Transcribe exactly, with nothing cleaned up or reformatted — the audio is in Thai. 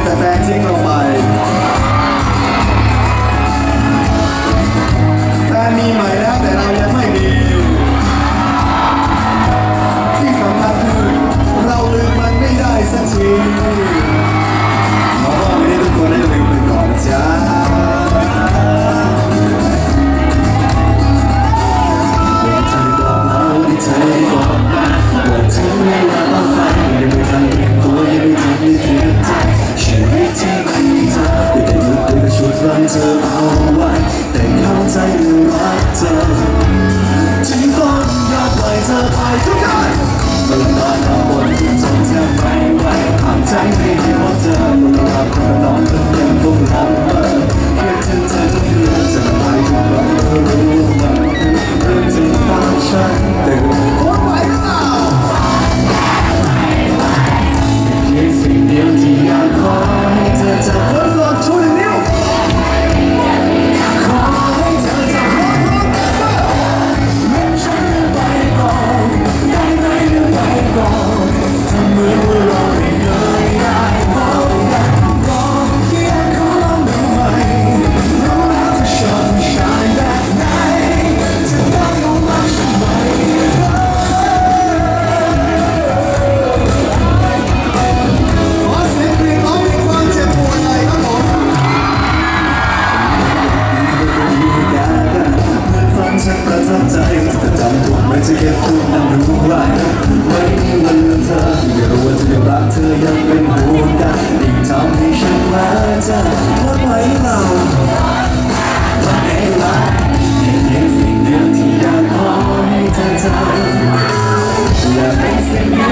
แต่แฟนทิ้งเราไปแฟนมีใหม่แล้วแต่เรายังไม่มีที่สำคัญคือเราลืมมันไม่ได้สักทีเพราะว่าไม่ได้ทุกคนได้ลืมไปก่อนนะจ๊ะวันที่ดอกเล่าที่เธอบอกมาบอกถึงเวลาเอาไปยังไม่ทันเตรียมตัวยังไม่ทันได้เตรียมใจชีวิตที่ไม่มีเธอได้แต่นึกถึงชุดวันเธอเอาไว้แต่เข้าใจว่ารักเธอจึงต้องยอมปล่อยเธอไปทุกอย่างเมื่อตอนเราบนที่จนแทบไม่ไหวห่างใจไม่ได้ว่าเธอบนเราคนนอนคนยังคงรักเธอคิดถึงเธอทุกคืนจะไปทุกวันเธอรู้ว่าเรื่องที่ตามฉันตื่นโอ๊ยไหวหรือเปล่าเพียงสิ่งเดียวที่อยากขอให้เธอจะเลิกลดชูนิ้วขอให้เธอจะลดลงเมื่อฉันไปก่อนได้ไหมเมื่อไปก่อนทำเหมือนว่าเราไม่เคยได้พบกันก่อนเพียงขอลองดูไหมรู้แล้วจะชอบชายแบบไหนจะได้ลงรักฉันไหมขอเสียงเพลงร้องเพลงความเจ็บปวดหน่อยครับผมฟังฉันประทับใจแต่จำถูกไม่จะเก็บทุกนั้นรู้ไว้ไม่มีวันลืมเธอไม่รู้ว่าจะยังรักเธอยังเป็นห่วงกันยิ่งทำให้ฉันแพ้เธอทนไว้เราวันไหนล่ะเพียงสิ่งเดียวที่อยากขอให้เธอทำและเป็นสิ่ง